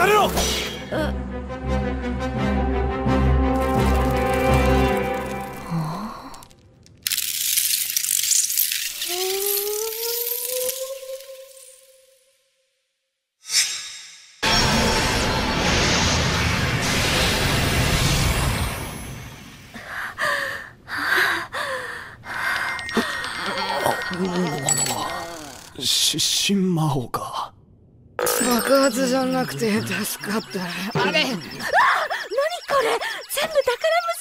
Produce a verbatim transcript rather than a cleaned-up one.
離れろ。し新魔王か。 爆発じゃなくて助かった。あれ、あ、何これ、全部宝物。